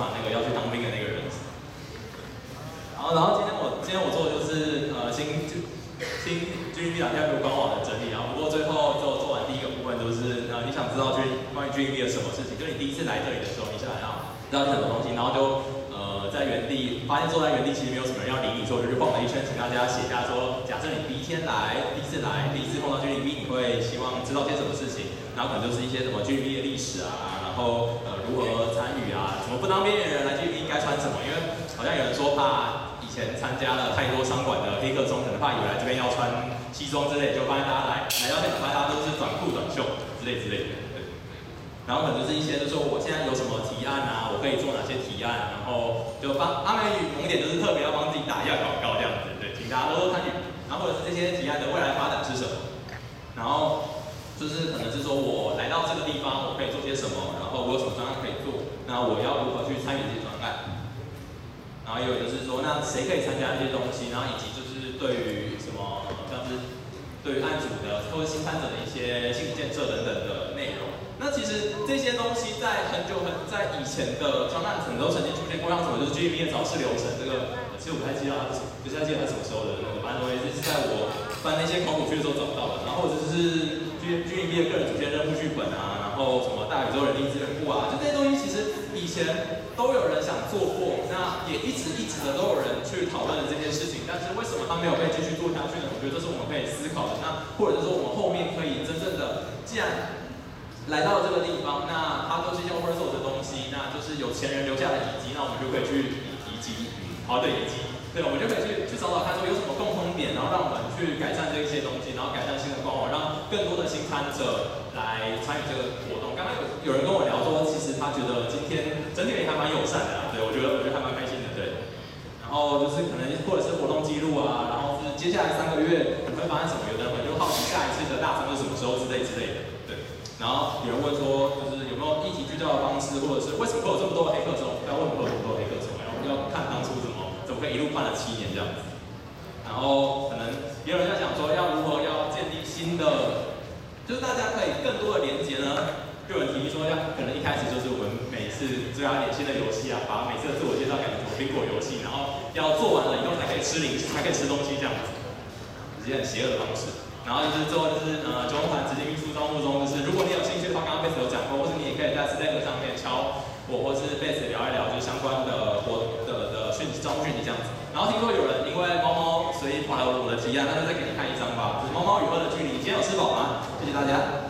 嘛那个要去当兵的那个人。然后今天我做的就是新 GDP 两天官网的整理，然后不过最后做完第一个部分就是你想知道关于 GDP 的什么事情，就你第一次来这里的时候，你想要知道很多东西，然后就在原地发现坐在原地其实没有什么人要理你，所以我就去晃了一圈，请大家写下说，假设你第一次来，第一次碰到 GDP， 你会希望知道些什么事情，然后可能就是一些什么 GDP 的历史啊，然后如何参与啊，什么不当边缘人来 GDP 应该穿什么，因为好像有人说怕以前参加了太多商管的黑客中，可能怕以为来这边要穿西装之类，就发现大家来到现场，发现大家都是短裤短袖之类的。然后可能就是一些，就是说我现在有什么提案啊，我可以做哪些提案，然后就帮阿美语萌点就是特别要帮自己打一下广告这样子，对，请大家多多参与。然后或者是这些提案的未来发展是什么，然后就是可能是说我来到这个地方，我可以做些什么，然后我有什么专案可以做，那我要如何去参与这些专案。然后也有就是说，那谁可以参加这些东西，然后以及就是对于什么像是对于案主的或者新参者的一些心理建设等等的内容。那其实这些东西在在以前的专案可能都曾经出现过，像什么就是 GDP 的早市流程，这个其实我不太记得它是什么时候的那个，反正我也是在我翻那些考古区的时候找到的。然后或者是 GDP 的个人主线任务剧本啊，然后什么大宇宙人力资源库啊，就这些东西其实以前都有人想做过，那也一直的都有人去讨论这件事情，但是为什么它没有被继续做下去呢？我觉得这是我们可以思考的。那或者是说我们后面可以真正的，既然来到这个地方，那它都是用 resource 的东西，那就是有钱人留下的遗迹，那我们就可以去遗迹，好的遗迹，对，我们就可以去找看说有什么共通点，然后让我们去改善这一些东西，然后改善新的官网，让更多的新参者来参与这个活动。刚刚有人跟我聊说，其实他觉得今天整体也还蛮友善的啦，对，我觉得还蛮开心的，对。然后就是可能或者是活动记录啊，然后就是接下来3个月你会发生什么，有的人可能就好奇下一次的大餐是什么时候之类的。然后有人问说，就是有没有议题聚焦的方式，或者是为什么会有这么多的黑客松？不要问会有这么多的黑客松，然后要看当初怎么可以一路办了7年这样子。然后可能也有人在讲说，要如何要建立新的，就是大家可以更多的连结呢？就有人提议说，可能一开始就是我们每次就要点新的游戏啊，把每次的自我介绍改成什么苹果游戏，然后要做完了以后才可以吃零食，才可以吃东西这样子，是很邪恶的方式。然后就是最后就是九龙团执行秘书招募中，就是如果你有兴趣的话，刚刚 Base 有讲过，或者你也可以在 Slack 上面敲我，或是 Base 聊一聊，就是相关的讯息招募讯息这样子。然后听说有人因为猫猫，所以跑来我的提案，那就再给你看一张吧，就是猫猫与恶的距离。你今天有吃饱吗？谢谢大家。